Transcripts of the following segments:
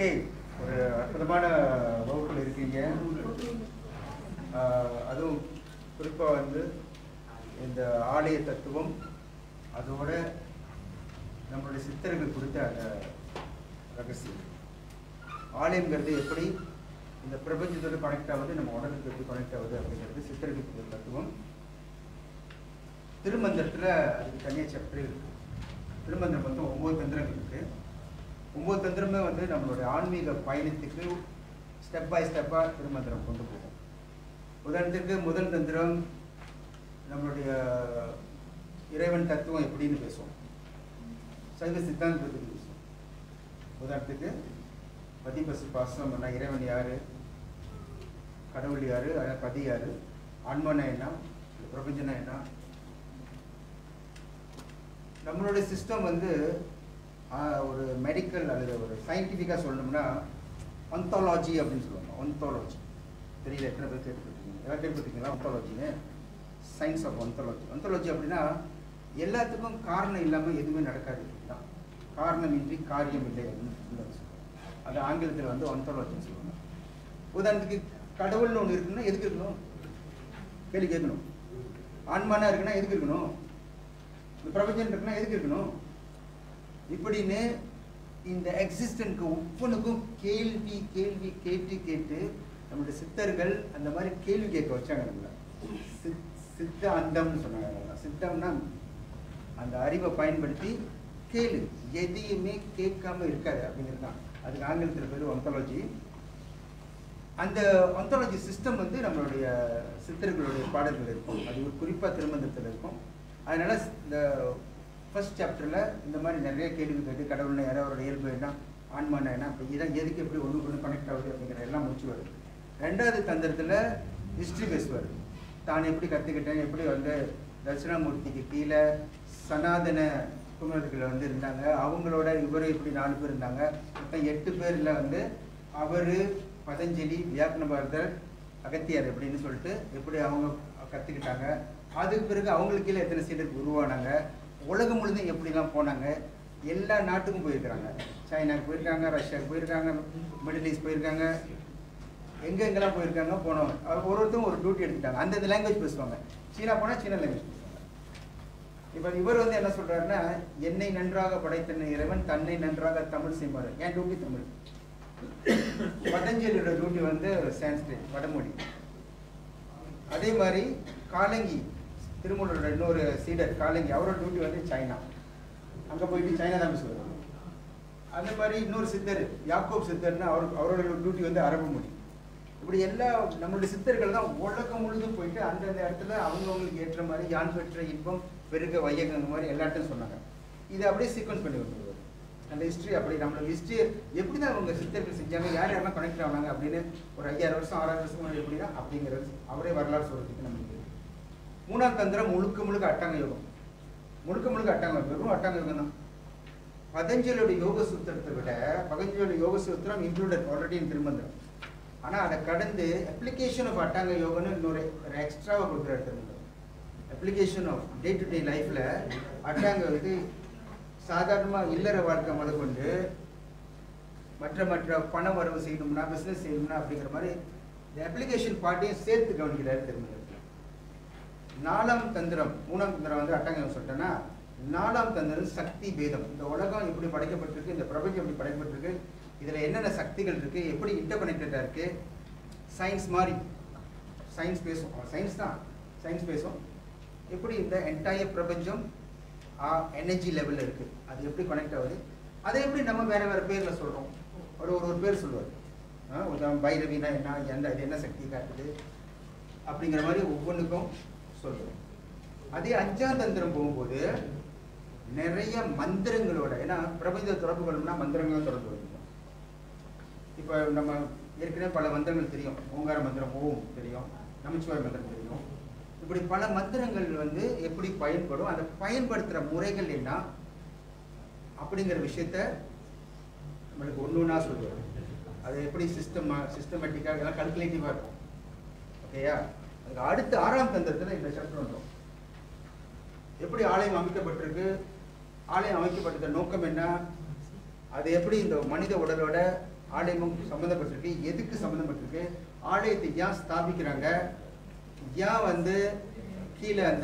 Okay, ஒரு அற்புதமான வகுப்பில் இருக்கீங்க. அதுவும் குறிப்பாக வந்து இந்த ஆலய தத்துவம், அதோட நம்மளுடைய சித்தர்கள் கொடுத்த அந்த ரகசியம். ஆலயங்கிறது எப்படி இந்த பிரபஞ்சத்தோடு கனெக்ட் ஆகுது, நம்ம உடலுக்கு எப்படி கனெக்ட் ஆகுது அப்படிங்கிறது சித்தர்கள் தத்துவம். திருமந்திரத்தில் அதுக்கு தனியாக சாப்டர் இருக்கு. திருமந்திரம் வந்து 9 தந்திரங்கள் இருக்கு. 9 தந்திரமே வந்து நம்மளுடைய ஆன்மீக பயணத்துக்கு ஸ்டெப் பை ஸ்டெப்பாக திருமந்திரம் கொண்டு போகும். உதாரணத்துக்கு முதல் தந்திரம் நம்மளுடைய இறைவன் தத்துவம் எப்படின்னு பேசுவோம், சைவ சித்தாந்தத்தை பற்றி பேசுவோம். உதாரணத்துக்கு பதி பசு பாசம் என்ன, இறைவன் யாரு, கடவுள் யாரு, பதி யாரு, ஆன்மனா என்ன, பிரபஞ்சனா என்ன. நம்மளுடைய சிஸ்டம் வந்து ஒரு மெடிக்கல் அல்லது ஒரு சயின்டிஃபிக்காக சொல்லணும்னா ஒந்தாலஜி அப்படின்னு சொல்லுவாங்க. ஒந்தாலஜி தெரியல, எத்தனை பேர் கேட்டுருக்கீங்க? எல்லாம் கேட்டுருக்கீங்களா ஒந்தாலஜின்னு? Science of ஒந்தாலஜி. ஒந்தாலஜி அப்படின்னா எல்லாத்துக்கும் காரணம் இல்லாமல் எதுவுமே நடக்காது தான். காரணமின்றி காரியம் இல்லை அப்படின்னு சொல்லுவாங்க. அது ஆங்கிலத்தில் வந்து ஒந்தாலஜின்னு சொல்லுவாங்க. உதாரணத்துக்கு கடவுள்னு ஒன்று இருக்குன்னா எதுக்கு இருக்கணும்? கேள்வி கேட்கணும். ஆன்மானா இருக்குன்னா எதுக்கு இருக்கணும்? இந்த பிரபஞ்சம் இருக்குன்னா எதுக்கு இருக்கணும்? இப்படின்னு இந்த எக்ஸிஸ்டன்ட்க்கு ஒவ்வொன்றுக்கும் கேள்வி கேள்வி கேட்டு கேட்டு நம்மளுடைய சித்தர்கள் அந்த மாதிரி கேள்வி கேட்க வச்சாங்க. நம்மள சித்த அந்தம்னு சொன்னாங்க. சித்தம்னா அந்த அறிவை பயன்படுத்தி கேளு, எதையுமே கேட்காம இருக்காது அப்படிங்கிறது தான். அதுக்கு ஆங்கிலத்தில் பேர் ஒந்தாலஜி. அந்த ஒந்தாலஜி சிஸ்டம் வந்து நம்மளுடைய சித்தர்களுடைய பாடல்கள் இருக்கும். அது ஒரு குறிப்பாக திருமந்திரத்தில் இருக்கும். அதனால இந்த ஃபர்ஸ்ட் சாப்டரில் இந்த மாதிரி நிறைய கேள்வி கேட்டு கடவுள்னா யாரோ அவரோட இயல்பு என்ன, ஆன்மானா என்ன, அப்படி இதான் எதுக்கு எப்படி ஒன்று கனெக்ட் ஆகுது அப்படிங்கிற எல்லாம் முடிச்சு வரும். ரெண்டாவது தந்திரத்தில் ஹிஸ்ட்ரி பேசுவார். தான் எப்படி கற்றுக்கிட்டேன், எப்படி வந்து தட்சிணாமூர்த்திக்கு கீழே சனாதன குமரர்கள் வந்து இருந்தாங்க, அவங்களோட இவர் இப்படி 4 பேர் இருந்தாங்க, மொத்தம் 8 பேரில் வந்து அவர், பதஞ்சலி, வியாக்கணபாரதர், அகத்தியர் அப்படின்னு சொல்லிட்டு எப்படி அவங்க கற்றுக்கிட்டாங்க. அதுக்கு பிறகு அவங்களுக்கு கீழே எத்தனை சீடர்கள் உருவானாங்க, உலகம் முழுதும் எப்படிலாம் போனாங்க, எல்லா நாட்டுக்கும் போயிருக்கிறாங்க. சைனாவுக்கு போயிருக்காங்க, ரஷ்யாவுக்கு போயிருக்காங்க, மிடில் ஈஸ்ட் போயிருக்காங்க, எங்கெங்கெல்லாம் போயிருக்காங்க போனவங்க. ஒருத்தரும் ஒரு டியூட்டி எடுத்துட்டாங்க. அந்தந்த லாங்குவேஜ் பேசுவாங்க. சீனா போனால் சீனா லாங்குவேஜ் பேசுவாங்க. இப்போ இவர் வந்து என்ன சொல்கிறாருன்னா, என்னை நன்றாக படைத்தன இறைவன் தன்னை நன்றாக தமிழ் செய்வார். என் டியூட்டி தமிழ். பதஞ்சலியோட டியூட்டி வந்து சான்ஸ்கிரிட், வடமொழி. அதே மாதிரி காலங்கி, திருமூலரோட இன்னொரு சீடர் காலங்கி, அவரோட டியூட்டி வந்து சைனா. அங்கே போயிட்டு சைனா தான் பேசுவார். அந்த மாதிரி இன்னொரு சித்தர் யாக்கோப் சித்தர்னா அவரோட டியூட்டி வந்து அரபு மொழி. இப்படி எல்லா நம்மளுடைய சித்தர்கள் தான் உலகம் முழுதும் போயிட்டு அந்தந்த இடத்துல அவங்கவுங்களுக்கு ஏற்ற மாதிரி யான் பெற்ற இன்பம் பெருக வையகங்க மாதிரி எல்லாத்தையும் சொன்னாங்க. இதை அப்படியே சீக்வன்ஸ் பண்ணி வந்துடுவார். அந்த ஹிஸ்ட்ரி அப்படி நம்மளோட ஹிஸ்ட்ரி எப்படி தான் அவங்க சித்தர்கள் செஞ்சாங்க, யார் யாரெல்லாம் கனெக்ட் ஆனாங்க அப்படின்னு ஒரு 5000 வருஷம் 6000 வருஷம் முன்னாடி எப்படின்னா அப்படிங்கிறது அவரே வரலாறு சொல்றதுக்கு நமக்கு. 3ஆம் தந்திரம் முழுக்க முழுக்க அட்டாங்க யோகம். முழுக்க முழுக்க அட்டாங்க, வெறும் அட்டாங்க யோகம் தான். பதஞ்சலியோட யோக சூத்திரத்தை விட பதஞ்சலியோட யோக சூத்திரம் இன்க்ளூடட் ஆல்ரெடி இன் திருமந்திரம். ஆனால் அதை கடந்து அப்ளிகேஷன் ஆஃப் அட்டாங்க யோகன்னு இன்னொரு எக்ஸ்ட்ராவாக கொடுக்குறாரு Tirumantiram. Application of day to day லைஃப்பில் அட்டாங்க வந்து சாதாரணமாக இல்லற வாழ்க்கை முதற்கொண்டு மற்ற பண வரவு செய்யணும்னா, பிஸ்னஸ் செய்யணும்னா அப்படிங்கிற மாதிரி இந்த அப்ளிகேஷன் பார்ட்டியும் சேர்த்து கவனிக்கிறாரு திருமந்திரத்தில். 4ஆம் தந்திரம் 3ஆம் தந்திரம் வந்து அட்டாங்க சொல்லிட்டேன்னா, 4ஆம் தந்திரம் சக்தி பேதம். இந்த உலகம் எப்படி படைக்கப்பட்டிருக்கு, இந்த பிரபஞ்சம் எப்படி படைக்கப்பட்டிருக்கு, இதில் என்னென்ன சக்திகள் இருக்குது, எப்படி இன்டர்கனெக்டடாக இருக்குது. சயின்ஸ் மாதிரி சயின்ஸ் பேசும், சயின்ஸ் தான் சயின்ஸ் பேசும். எப்படி இந்த என்டையர் பிரபஞ்சம் எனர்ஜி லெவலில் இருக்குது, அது எப்படி கனெக்ட் ஆகுது, அதை எப்படி நம்ம வேறு வேறு பேரில் சொல்கிறோம். ஒரு பேர் சொல்லுவார். உதாரணம் பைரவினா என்ன, இது என்ன சக்தி காட்டுது அப்படிங்கிற மாதிரி ஒவ்வொன்றுக்கும் சொல்கிறோம். அதே 5ஆம் தந்திரம் போகும்போது நிறைய மந்திரங்களோட, ஏன்னா பிரபஞ்ச தொடர்பு கொள்ளணும்னா மந்திரங்களும் தொடர்பு கொள்ளணும். இப்போ நம்ம ஏற்கனவே பல மந்திரங்கள் தெரியும். ஓங்கார மந்திரம், ஓம் தெரியும், நமச்சிவாய மந்திரம் தெரியும். இப்படி பல மந்திரங்கள் வந்து எப்படி பயன்படும், அதை பயன்படுத்துகிற முறைகள் என்ன அப்படிங்கிற விஷயத்த நம்மளுக்கு ஒன்றுனா சொல்லுவார். அது எப்படி சிஸ்டமேட்டிக்காக எல்லாம் கல்குலேட்டிவாக இருக்கும். ஓகேயா? அதுக்கு அடுத்து 6ஆம் தந்திரத்தில் இந்த சாப்டர் வந்துடும். எப்படி ஆலயம் அமைக்கப்பட்டிருக்கு, ஆலயம் அமைக்கப்பட்ட நோக்கம் என்ன, அது எப்படி இந்த மனித உடலோட ஆலயமும் சம்மந்தப்பட்டிருக்கு. எதுக்கு சம்மந்தப்பட்டிருக்கு, ஆலயத்தை ஏன் ஸ்தாபிக்கிறாங்க, ஏன் வந்து கீழே அந்த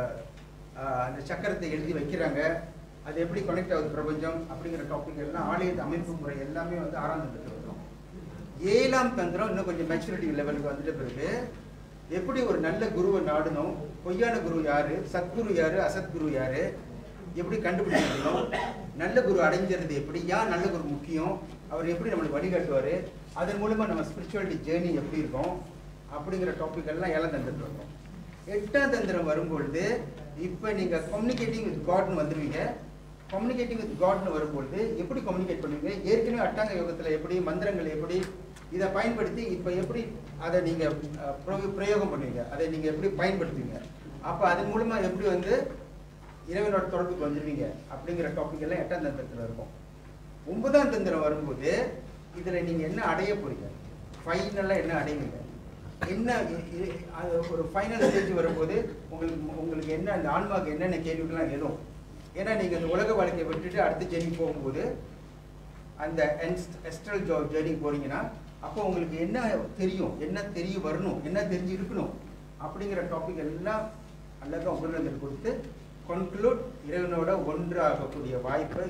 அந்த சக்கரத்தை எழுதி வைக்கிறாங்க, அது எப்படி கனெக்ட் ஆகுது பிரபஞ்சம் அப்படிங்கிற டாபிக் எல்லாம், ஆலயத்தை அமைப்பு முறை எல்லாமே வந்து 6ஆம் தந்திரத்தில் வரும். 7ஆம் தந்திரம் இன்னும் கொஞ்சம் மெச்சூரிட்டி லெவலுக்கு வந்துட்ட பிறகு எப்படி ஒரு நல்ல குருவை நாடணும், பொய்யான குரு யாரு, சத்குரு யாரு, அசத்குரு யாரு, எப்படி கண்டுபிடிக்கணும், நல்ல குரு அடைஞ்சிருது எப்படி, ஏன் நல்ல குரு முக்கியம், அவர் எப்படி நம்மளுக்கு வழிகாட்டுவார், அதன் மூலமாக நம்ம ஸ்பிரிச்சுவாலிட்டி ஜேர்னி எப்படி இருக்கும் அப்படிங்கிற டாபிக் எல்லாம் 7ஆம் தந்திரத்தில் வரும். 8ஆம் தந்திரம் வரும்பொழுது இப்போ நீங்கள் கம்யூனிகேட்டிங் வித் காட்னு வந்துடுவீங்க. கம்யூனிகேட்டிங் வித் காட்னு வரும்பொழுது எப்படி கம்யூனிகேட் பண்ணுவீங்க, ஏற்கனவே அட்டாங்க யோகத்தில் எப்படி மந்திரங்கள் எப்படி இதை பயன்படுத்தி இப்போ எப்படி அதை நீங்கள் பிரயோகம் பண்ணுவீங்க, அதை நீங்கள் எப்படி பயன்படுத்துவீங்க, அப்போ அதன் மூலமாக எப்படி வந்து இறைவனோட தொடர்புக்கு வந்துடுவீங்க அப்படிங்கிற டாபிக் எல்லாம் 8ஆம் தந்திரத்தில் இருக்கும். 9ஆம் தந்திரம் வரும்போது இதில் நீங்கள் என்ன அடைய போறீங்க, ஃபைனலாக என்ன அடைவீங்க, என்ன ஒரு ஃபைனல் ஸ்டேஜ் வரும்போது உங்களுக்கு என்ன அந்த ஆன்மாவுக்கு என்னென்ன கேள்விகள்லாம் எழும். ஏன்னா நீங்கள் இந்த உலக வாழ்க்கையை விட்டுட்டு அடுத்த ஜெர்னி போகும்போது அந்த எஸ்ட்ரல் ஜெர்னி போறீங்கன்னா அப்போ உங்களுக்கு என்ன தெரியும், என்ன தெரிய வரணும், என்ன தெரிஞ்சு இருக்கணும் அப்படிங்கிற டாபிக் எல்லாம் அழகாக உபநிலை கொடுத்து கன்க்ளூட் இறைவனோட ஒன்றாகக்கூடிய வாய்ப்பை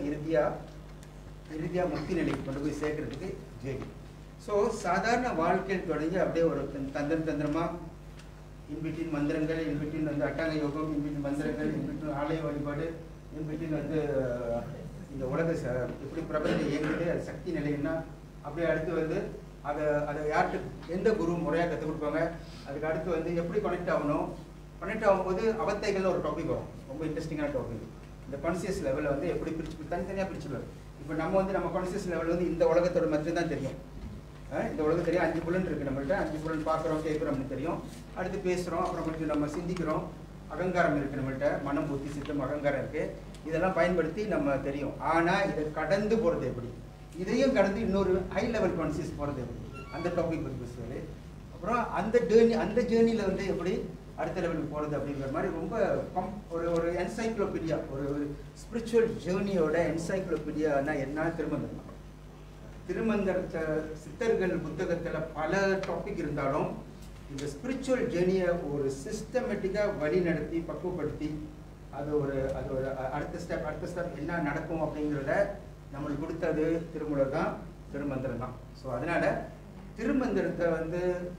இறுதியாக முக்தி நிலைக்கு கொண்டு போய் சேர்க்கறதுக்கு ஜெய். ஸோ சாதாரண வாழ்க்கையில் தொடங்கி அப்படியே ஒரு தந்திரமாக இன்பிட்வீன் மந்திரங்கள், இன்பிட்வீன் வந்து அட்டாங்க யோகம், இன்பிட்வீன் மந்திரங்கள், இன்பிட்வீன் ஆலய வழிபாடு, இன்பிட்வீன் வந்து இந்த உலக எப்படி பிரபஞ்சம் இயங்குது, அது சக்தி நிலைன்னா அப்படியே அடுத்து வந்து அதை யார்கிட்ட எந்த குரு முறையாக கற்றுக் கொடுப்பாங்க, அதுக்கு அடுத்து வந்து எப்படி கனெக்ட் ஆகணும், கனெக்ட் ஆகும்போது அவத்தைகள்னு ஒரு டாபிக் வரும், ரொம்ப இன்ட்ரெஸ்டிங்கான டாபிக். இந்த கான்சியஸ் லெவலில் வந்து எப்படி பிரிச்சு தனித்தனியாக பிரிச்சுடுவார். இப்போ நம்ம வந்து நம்ம கான்சியஸ் லெவலில் வந்து இந்த உலகத்தோட மட்டும் தான் தெரியும், இந்த உலகம் தெரியும், 5 புலன் இருக்குது நம்மள்கிட்ட, 5 புலன் பார்க்குறோம் கேட்குறோம் அப்படின்னு தெரியும், அடுத்து பேசுகிறோம், அப்புறம் கொஞ்சம் நம்ம சிந்திக்கிறோம், அகங்காரம் இருக்குது நம்மள்கிட்ட, மனம் புத்தி சித்தம் அகங்காரம் இருக்குது, இதெல்லாம் பயன்படுத்தி நம்ம தெரியும். ஆனால் இதை கடந்து போகிறது எப்படி, இதையும் கடந்து இன்னொரு ஹை லெவல் கான்சியஸ் போகிறது எப்படி, அந்த டாபிக் பற்றி பேசுவார். அப்புறம் அந்த ஜேர்னியில் வந்து எப்படி அடுத்த லெவலுக்கு போகிறது அப்படிங்கிற மாதிரி ரொம்ப ஒரு என்சைக்ளோபீடியா, ஒரு ஸ்பிரிச்சுவல் ஜேர்னியோட என்சைக்ளோபீடியானா என்ன திருமந்திரம். திருமந்திரத்தை சித்தர்கள் புத்தகத்தில் பல டாபிக் இருந்தாலும் இந்த ஸ்பிரிச்சுவல் ஜேர்னியை ஒரு சிஸ்டமேட்டிக்காக வழி நடத்தி பக்குவப்படுத்தி அது ஒரு அடுத்த ஸ்டெப் என்ன நடக்கும் அப்படிங்கிறத நம்மளுக்கு கொடுத்தது திருமூலர் தான், திருமந்திரம் தான். ஸோ அதனால் திருமந்திரத்தை வந்து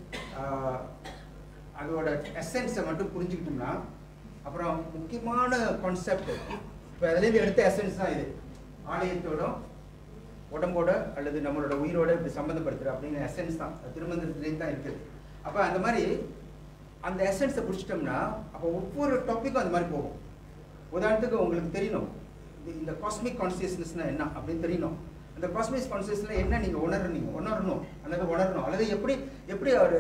அதோட எசன்ஸை மட்டும் புரிஞ்சுக்கிட்டோம்னா அப்புறம் முக்கியமான கான்செப்ட் இப்போ அதுலேருந்து எடுத்த எசன்ஸ் தான் இது, ஆலயத்தோட உடம்போட அல்லது நம்மளோட உயிரோட இப்படி சம்மந்தப்படுத்துகிற அப்படிங்கிற எசன்ஸ் தான் திருமந்திரத்துலேயும் தான் இருக்குது. அப்போ அந்த மாதிரி அந்த எசன்ஸை பிடிச்சிட்டோம்னா அப்போ ஒவ்வொரு டாப்பிக்கும் அந்த மாதிரி போகும். உதாரணத்துக்கு உங்களுக்கு தெரியணும் இந்த காஸ்மிக் கான்சியஸ்னஸ்னால் என்ன அப்படின்னு தெரியணும். அந்த காஸ்மிக் கான்சியஸ்ல என்ன நீங்கள் உணரணும் அல்லது உணரணும் அல்லது எப்படி அவர்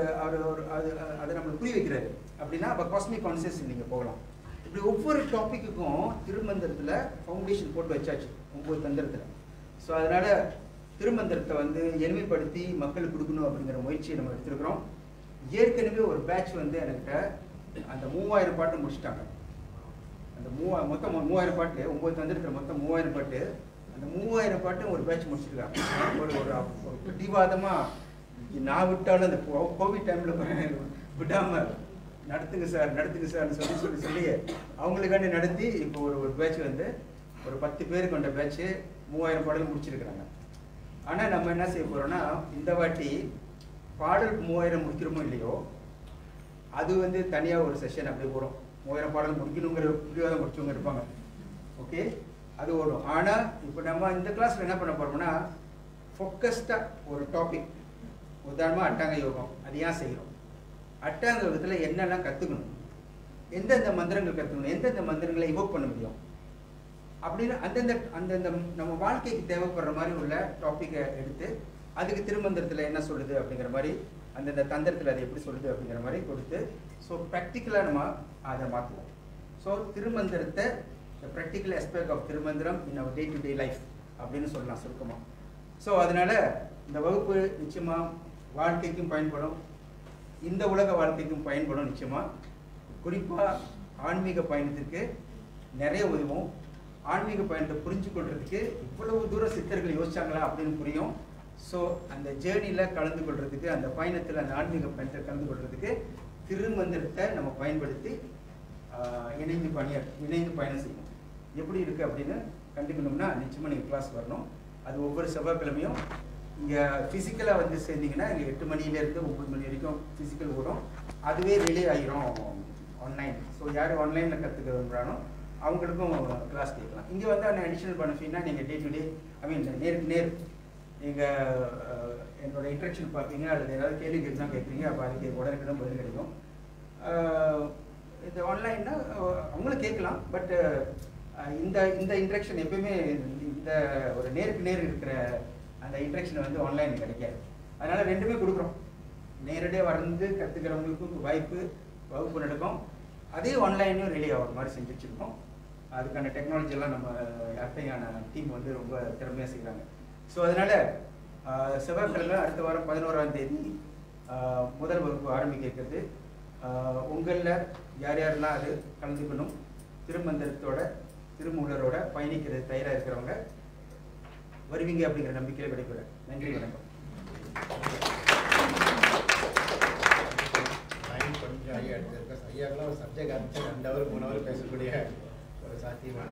அதை நம்மளுக்கு புரிய வைக்கிறாரு அப்படின்னா அப்போ காஸ்மிக் கான்சியஸ் நீங்கள் போகலாம். இப்படி ஒவ்வொரு டாப்பிக்குக்கும் திருமந்திரத்தில் ஃபவுண்டேஷன் போட்டு வச்சாச்சு 9 தந்திரத்தில். ஸோ அதனால் திருமந்திரத்தை வந்து எளிமைப்படுத்தி மக்களுக்கு கொடுக்கணும் அப்படிங்கிற முயற்சியை நம்ம எடுத்துருக்கிறோம். ஏற்கனவே ஒரு பேட்ச் வந்து என்கிட்ட அந்த 3000 பாட்டு முடிச்சிட்டாங்க. அந்த மொத்தம் 3000 பாட்டு 9 தந்திரத்தில் மொத்தம் 3000 பாட்டு. அந்த 3000 பாட்டும் ஒரு பேட்ச் முடிச்சிருக்காங்க. ஒரு பிடிவாதமாக நான் விட்டாலும் அந்த கோவிட் டைமில் விடாமல் நடத்துங்க சார்னு சொல்லி அவங்களுக்காண்டி நடத்தி இப்போ ஒரு பேட்ச் வந்து ஒரு 10 பேர் கொண்ட பேட்ச்சு 3000 பாடல் முடிச்சிருக்கிறாங்க. ஆனால் நம்ம என்ன செய்ய போகிறோம்னா இந்த வாட்டி பாடல் 3000 முடிக்கிறோமோ இல்லையோ அது வந்து தனியாக ஒரு செஷன் அப்படியே போகிறோம். 3000 பாடல் முடிக்கணுங்கிற பிடிவாதம் முடிச்சவங்க இருப்பாங்க, ஓகே, அது ஓடும். ஆனால் இப்போ நம்ம இந்த கிளாஸில் என்ன பண்ண போகிறோம்னா ஃபோக்கஸ்டாக ஒரு டாபிக், உதாரணமாக அட்டாங்க யோகம், அது ஏன் செய்கிறோம், அட்டாங்க யோகத்தில் என்னெல்லாம் கற்றுக்கணும், எந்தெந்த மந்திரங்கள் கற்றுக்கணும், எந்தெந்த மந்திரங்களை இவோக் பண்ண முடியும் அப்படின்னு அந்தந்த நம்ம வாழ்க்கைக்கு தேவைப்படுற மாதிரி உள்ள டாப்பிக்கை எடுத்து அதுக்கு திருமந்திரத்தில் என்ன சொல்லுது அப்படிங்கிற மாதிரி அந்தந்த தந்திரத்தில் அது எப்படி சொல்லுது அப்படிங்கிற மாதிரி கொடுத்து ஸோ ப்ராக்டிக்கலாக நம்ம அதை மாற்றுவோம். ஸோ திருமந்திரத்தை practical aspect of Tirumantiram in our day to day life அப்படின்னு சொல்லலாம் சுருக்கமாக. ஸோ அதனால் இந்த வகுப்பு நிச்சயமாக வாழ்க்கைக்கும் பயன்படும், இந்த உலக வாழ்க்கைக்கும் பயன்படும். நிச்சயமாக குறிப்பாக ஆன்மீக பயணத்திற்கு நிறைய உதவும். ஆன்மீக பயணத்தை புரிஞ்சு கொள்றதுக்கு இவ்வளவு தூரம் சித்தர்கள் யோசிச்சாங்களா அப்படின்னு புரியும். ஸோ அந்த ஜேர்னியில் கலந்து கொள்றதுக்கு, அந்த பயணத்தில், அந்த ஆன்மீக பயணத்தில் கலந்து கொள்றதுக்கு திருமந்திரத்தை நம்ம பயன்படுத்தி இணைந்து பயணம் செய்யணும். எப்படி இருக்குது அப்படின்னு கண்டுக்கணும்னா நிச்சயமாக நீங்கள் கிளாஸ் வரணும். அது ஒவ்வொரு செவ்வாய்க்கிழமையும் இங்கே ஃபிசிக்கலாக வந்து சேர்ந்தீங்கன்னா இங்கே 8 மணிலேருந்து 9 மணி வரைக்கும் ஃபிசிக்கல் ஓடும். அதுவே ரிலே ஆகிரும் ஆன்லைன். ஸோ யார் ஆன்லைனில் கற்றுக்க விரும்புகிறானோ அவங்களுக்கும் கிளாஸ் கேட்கலாம். இங்கே வந்து அந்த அடிஷனல் பெனிஃபிட்னா நீங்கள் டே டு டே, ஐ மீன் நேருக்கு நேர் நீங்கள் என்னோட இன்ட்ராக்ஷன் பார்ப்பீங்க, அதில் ஏதாவது கேள்வி கேட்குனா கேட்குறீங்க, அப்போ அதுக்கு உடனே பதில் கிடைக்கும். இது ஆன்லைன்னா அவங்களும் கேட்கலாம், பட் இந்த இன்ட்ராக்ஷன் எப்பயுமே இந்த ஒரு நேருக்கு நேர் இருக்கிற அந்த இன்ட்ராக்ஷன் வந்து ஆன்லைன் கிடைக்காது. அதனால் ரெண்டுமே கொடுக்குறோம். நேரடியாக வந்து கற்றுக்கிறவங்களுக்கும் வாய்ப்பு, வகுப்பு நடக்கும். அதே ஆன்லைனையும் ரெடி ஆகிற மாதிரி செஞ்சு வச்சுருக்கோம். அதுக்கான டெக்னாலஜியெல்லாம் நம்ம அர்த்தையான டீம் வந்து ரொம்ப திறமையாக செய்கிறாங்க. ஸோ அதனால் செவ்வாய்க்கிழமை அடுத்த வாரம் 11ஆம் தேதி முதல் வகுப்பு ஆரம்பிக்கிறது. உங்களில் யார் யாரெல்லாம் அது கலந்துக்கணும், திருமந்திரத்தோட திருமூலரோட பயணிக்கிறது தயாராக இருக்கிறவங்க வருவீங்க அப்படிங்கிற நம்பிக்கையில் விடைபெறேன். நன்றி, வணக்கம். கொஞ்சம் ஐயா எடுத்திருக்கோம். ஐயாக்கெல்லாம் ஒரு சப்ஜெக்ட் ஆரம்பிச்சு 2 ஹவர் 3 ஹவர் பேசக்கூடிய ஒரு சாத்தியமான